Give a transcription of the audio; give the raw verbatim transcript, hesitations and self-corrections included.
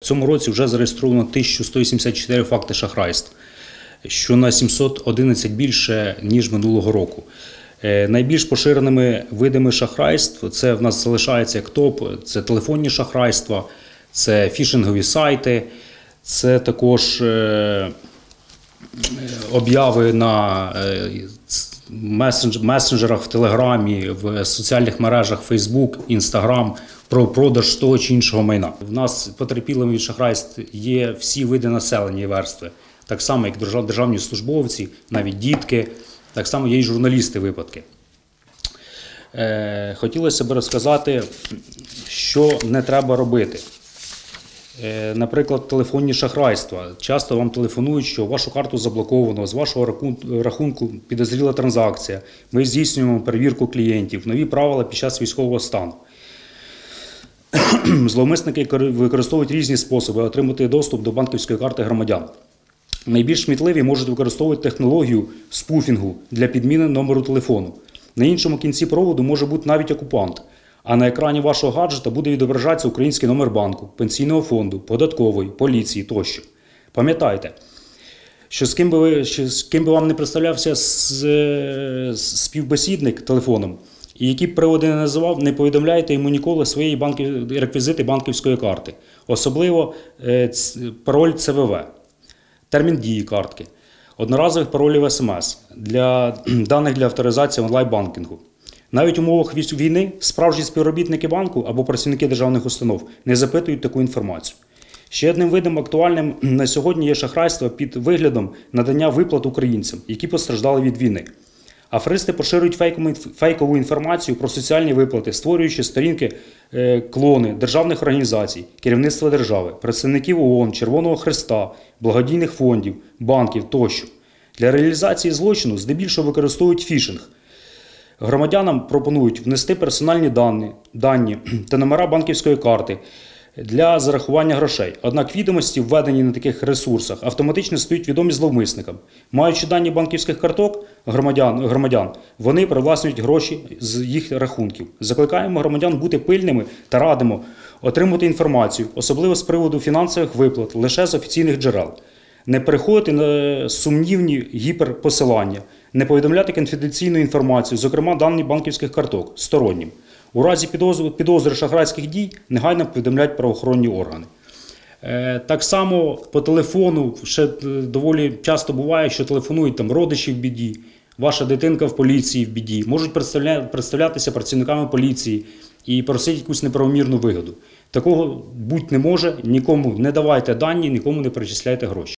цьому році вже зареєстровано тисяча сто вісімдесят чотири факти шахрайств, що на сімсот одинадцять більше, ніж минулого року. Найбільш поширеними видами шахрайств це в нас залишається як топ, це телефонні шахрайства, це фішингові сайти, це також обяви на месенджерах, в Телеграмі, в соціальних мережах Фейсбук, Інстаграм про продаж того чи іншого майна. В нас потерпілими від шахрайств є всі види населення і верстви, так само як державні службовці, навіть дітки, так само є і журналісти випадки. Хотілося б розказати, що не треба робити. Наприклад, телефонні шахрайства. Часто вам телефонують, що вашу карту заблоковано, з вашого рахунку підозріла транзакція. Ми здійснюємо перевірку клієнтів, нові правила під час військового стану. Зловмисники використовують різні способи отримати доступ до банківської карти громадян. Найбільш смітливі можуть використовувати технологію спуфінгу для підміни номеру телефону. На іншому кінці проводу може бути навіть окупант, а на екрані вашого гаджета буде відображатися український номер банку, пенсійного фонду, податкової, поліції тощо. Пам'ятайте, що з ким би, ви, що з ким би вам не представлявся співбесідник телефоном, і які б приводи не називав, не повідомляйте йому ніколи свої банків, реквізити банківської карти. Особливо е, пароль Це Ве Ве, термін дії картки, одноразових паролів Ес Ем Ес, для, даних для авторизації онлайн-банкінгу. Навіть в умовах війни справжні співробітники банку або працівники державних установ не запитують таку інформацію. Ще одним видом актуальним на сьогодні є шахрайство під виглядом надання виплат українцям, які постраждали від війни. Аферисти поширюють фейкову інформацію про соціальні виплати, створюючи сторінки клони державних організацій, керівництва держави, представників О О Н, Червоного Хреста, благодійних фондів, банків тощо. Для реалізації злочину здебільшого використовують фішинг. Громадянам пропонують внести персональні дані, дані та номера банківської карти для зарахування грошей. Однак відомості, введені на таких ресурсах, автоматично стають відомі зловмисникам. Маючи дані банківських карток громадян, громадян, вони привласнюють гроші з їх рахунків. Закликаємо громадян бути пильними та радимо отримати інформацію, особливо з приводу фінансових виплат, лише з офіційних джерел. Не переходити на сумнівні гіперпосилання, не повідомляти конфіденційну інформацію, зокрема дані банківських карток, стороннім. У разі підозри, підозри шахрайських дій негайно повідомляють правоохоронні органи. Е, так само по телефону ще доволі часто буває, що телефонують там родичі в біді, ваша дитинка в поліції в біді, можуть представля, представлятися працівниками поліції і просити якусь неправомірну вигоду. Такого бути не може, нікому не давайте дані, нікому не перечисляйте гроші.